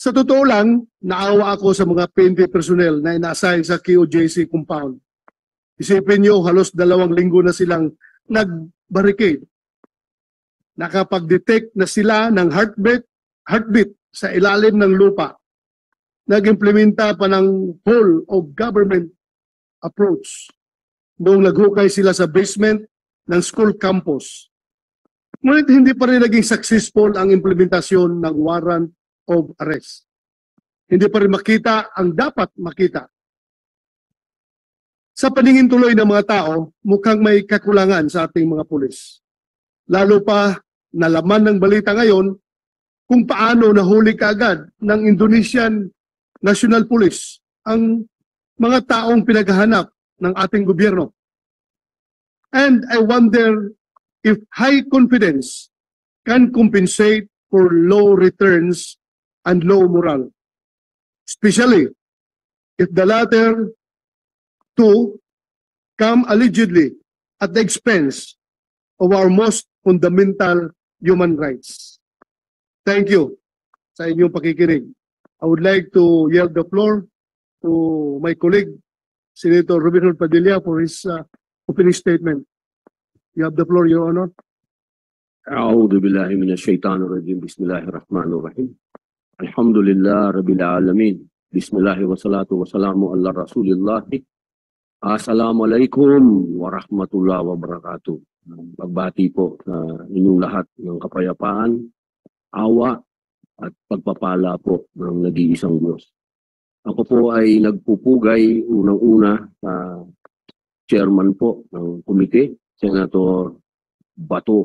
Sa totoo lang, naawa ako sa mga PNP personnel na ina-assign sa QJC compound. Isipin nyo, halos 2 linggo na silang nag-barricade. Nakapag-detect na sila ng heartbeat sa ilalim ng lupa. Nag-implementa pa ng whole of government approach noong naghukay sila sa basement ng school campus. Ngunit hindi pa rin naging successful ang implementasyon ng warrant of arrest. Hindi pa rin makita ang dapat makita. Sa paningin tuloy ng mga tao, mukhang may kakulangan sa ating mga pulis. Lalo pa nalaman ng balita ngayon kung paano nahuli kaagad ng Indonesian National Police ang mga taong pinaghahanap ng ating gobyerno. And I wonder if high confidence can compensate for low returns and low morale, especially if the latter two come allegedly at the expense of our most fundamental human rights. Thank you sa inyong pakikinig. I would like to yield the floor to my colleague, Senator Robin Padilla, for his opening statement. You have the floor, Your Honor. أعوذ بالله من الشيطان الرجيم بسم الله الرحمن الرحيم الحمد لله رب العالمين بسم الله والصلاة والسلام على رسول الله Assalamu alaikum warahmatullahi wabarakatuh. Pagbati po sa inyong lahat ng kapayapaan, awa at pagpapala po ng nag-iisang Diyos. Ako po ay nagpupugay unang-una sa chairman po ng komite, Senator Bato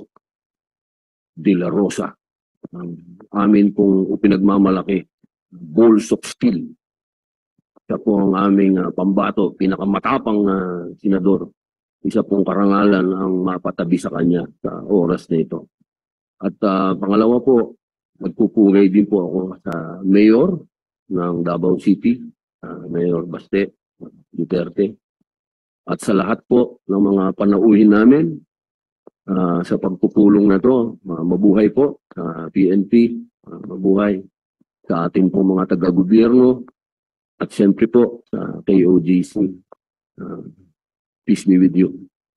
de la Rosa. Amin pong pinagmamalaki, balls of steel. Siya po ang aming pambato, pinakamatapang na senador. Isa pong karangalan ang mapatabi sa kanya sa oras na ito. At pangalawa po, nagpupugay din po ako sa mayor ng Davao City, Mayor Baste Duterte. At sa lahat po ng mga panauhin namin sa pagpupulong na to, mabuhay po sa PNP, mabuhay sa ating pong mga taga-gobyerno, at siyempre po sa KOJC. Peace be with you.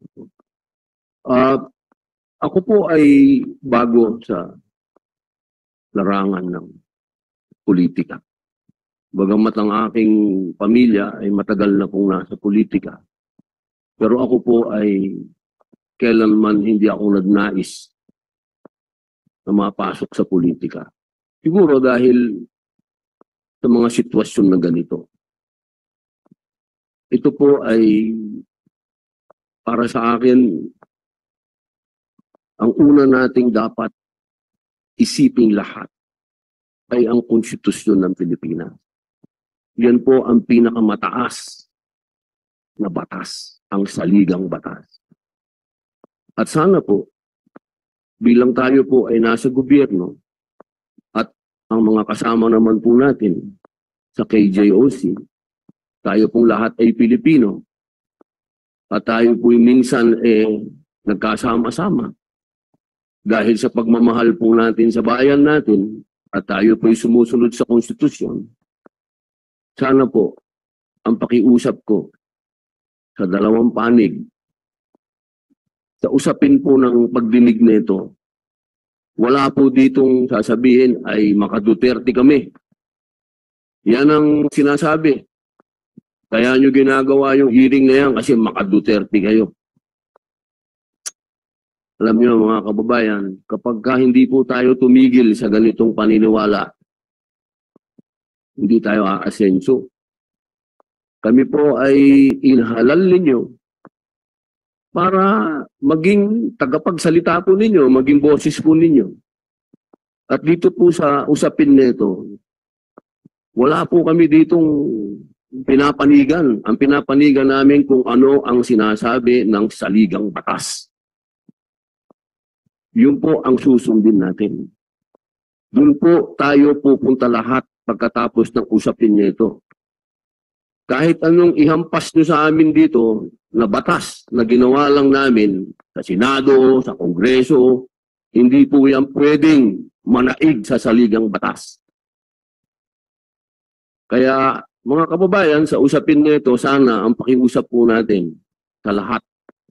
Ako po ay bago sa larangan ng politika. Bagamat ang aking pamilya ay matagal na pong nasa politika. Pero ako po ay kailanman hindi ako nagnais na mapasok sa politika. Siguro dahil sa mga sitwasyon na ganito. Ito po ay para sa akin ang una nating dapat isiping lahat ay ang konstitusyon ng Pilipinas. Yan po ang pinakamataas na batas, ang saligang batas. At sana po, bilang tayo po ay nasa gobyerno, at ang mga kasama naman po natin sa KJOC, tayo pong lahat ay Pilipino, at tayo po minsan nagkasama-sama. Dahil sa pagmamahal po natin sa bayan natin, at tayo po sumusunod sa konstitusyon, sana po, ang pakiusap ko sa dalawang panig, sa usapin po ng pagdinig nito, wala po ditong sasabihin ay maka-Duterte kami. Yan ang sinasabi. Kaya nyo ginagawa yung hearing na yan kasi maka-Duterte kayo. Alam nyo mga kababayan, kapag hindi po tayo tumigil sa ganitong paniniwala, hindi tayo aasenso. Kami po ay inhalal ninyo para maging tagapagsalita po ninyo, maging boses po ninyo. At dito po sa usapin nito, wala po kami ditong pinapanigan. Ang pinapanigan namin kung ano ang sinasabi ng saligang batas. Yun po ang susundin natin. Doon po tayo pupunta lahat pagkatapos ng usapin nito. Kahit anong ihampas nyo sa amin dito na batas na ginawa lang namin sa Senado, sa Kongreso, hindi po yan pwedeng manaig sa saligang batas. Kaya mga kababayan, sa usapin nito, sana ang pakiusap po natin sa lahat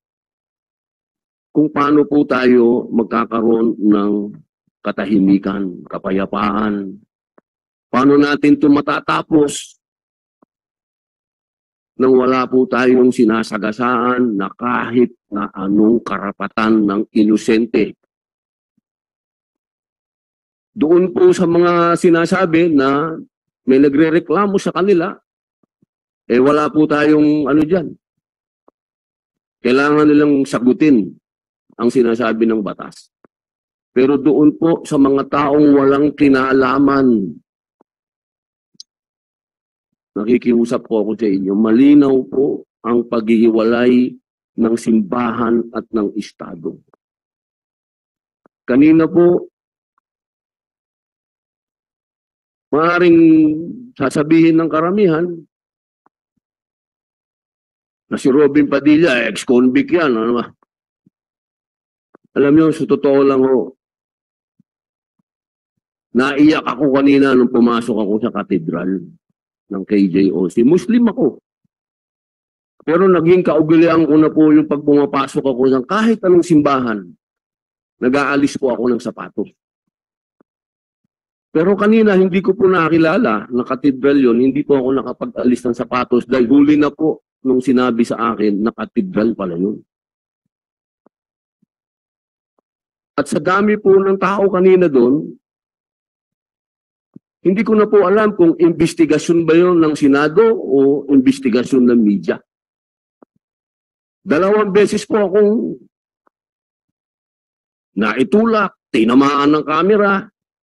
kung paano po tayo magkakaroon ng katahimikan, kapayapaan. Paano natin ito matatapos nang wala po tayong sinasagasaan na kahit na anong karapatan ng inosente. Doon po sa mga sinasabi na may nagrereklamo sa kanila, wala po tayong ano dyan. Kailangan nilang sagutin ang sinasabi ng batas. Pero doon po sa mga taong walang kinalaman, nakikiusap po ako sa inyo, malinaw po ang paghihiwalay ng simbahan at ng Estado. Kanina po, maaaring sasabihin ng karamihan na si Robin Padilla, ex-convict yan. Ano ba? Alam niyo, sa totoo lang ho, naiyak ako kanina nung pumasok ako sa katedral ng KJOC. Muslim ako. Pero naging kaugalian ko na po yung pag pumapasok ako ng kahit anong simbahan, nag-aalis po ako ng sapatos. Pero kanina hindi ko po nakilala na katedral yun, hindi po ako nakapag-alis ng sapatos dahil huli na po nung sinabi sa akin na katedral pala yun. At sa dami po ng tao kanina doon, hindi ko na po alam kung investigasyon ba yun ng Senado o investigasyon ng media. 2 beses po akong naitulak, tinamaan ng kamera.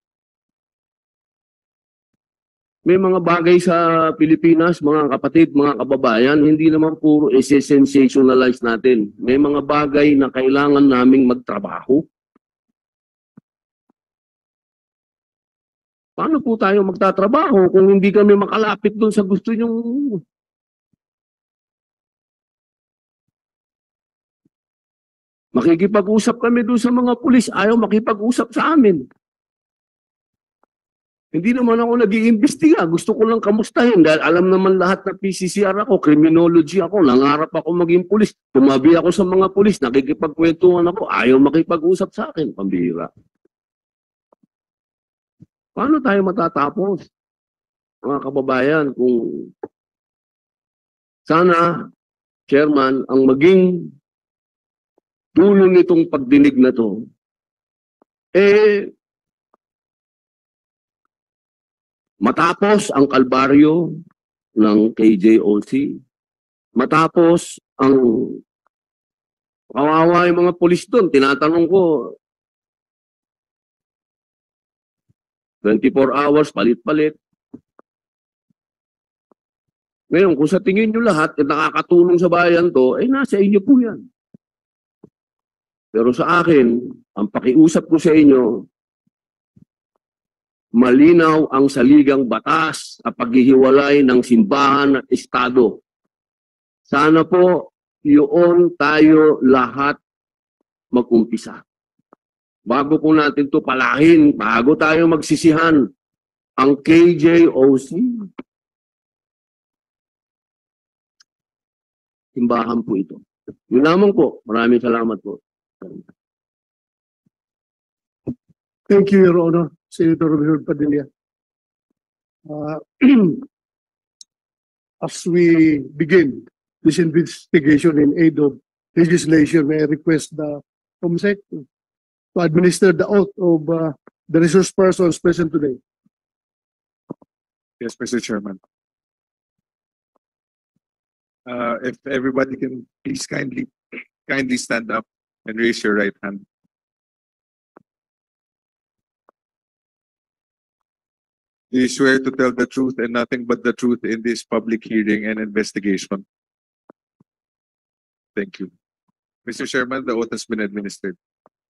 May mga bagay sa Pilipinas, mga kapatid, mga kababayan, hindi naman puro sensationalize natin. May mga bagay na kailangan naming magtrabaho. Paano po tayo magtatrabaho kung hindi kami makalapit doon sa gusto nyong... Makikipag-usap kami doon sa mga pulis, ayaw makipag-usap sa amin. Hindi naman ako nag-iimbestiga. Gusto ko lang kamustahin dahil alam naman lahat na PCCR ako, criminology ako, nangarap ako maging pulis. Tumabi ako sa mga pulis, nakikipagkwentuhan ako, ayaw makipag-usap sa akin. Pambihira. Paano tayo matatapos? Mga kababayan, kung sana, Chairman, ang maging dulo nitong pagdinig na to, matapos ang kalbaryo ng KJOC, matapos ang kawawa yung mga pulis doon, tinatanong ko, 24 hours, palit-palit. Ngayon, kung sa tingin nyo lahat, nakakatulong sa bayan to, nasa inyo po yan. Pero sa akin, ang pakiusap ko sa inyo, malinaw ang saligang batas at paghihiwalay ng simbahan at Estado. Sana po, yun tayo lahat mag-umpisa. Bago po natin ito palahin, bago tayo magsisihan, ang KJOC, simbahan po ito. Yun lamang po. Maraming salamat po. Thank you, Your Honor, Senator Robert Padilla. As we begin this investigation in aid of legislation, may I request the COMSEC to administer the oath of the resource persons present today. Yes, Mr. Chairman. If everybody can please kindly stand up and raise your right hand. Do you swear to tell the truth and nothing but the truth in this public hearing and investigation? Thank you. Mr. Chairman, the oath has been administered.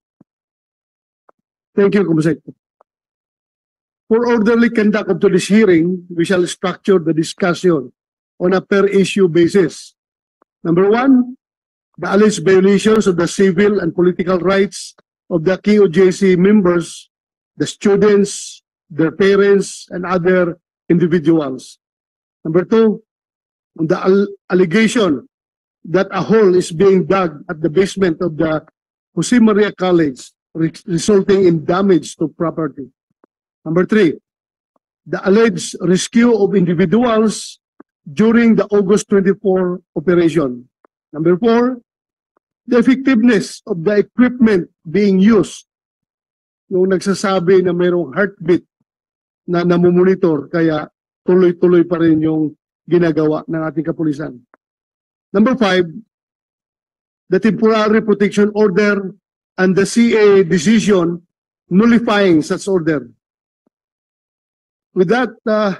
Thank you, COMSEC. For orderly conduct of this hearing, we shall structure the discussion on a per-issue basis. Number 1, the alleged violations of the civil and political rights of the KOJC members, the students, their parents, and other individuals. Number two, on the allegation that a hole is being dug at the basement of the Jose Maria College, resulting in damage to property. Number three, the alleged rescue of individuals during the August 24 operation. Number four, the effectiveness of the equipment being used. Yung nagsasabi na mayroong heartbeat na namumonitor, kaya tuloy-tuloy pa rin yung ginagawa ng ating kapulisan. Number five, the temporary protection order and the CA decision nullifying such order. With that,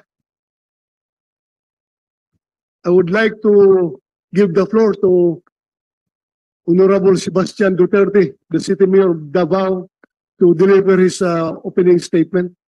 I would like to give the floor to Honorable Sebastian Duterte, the City Mayor of Davao, to deliver his opening statement.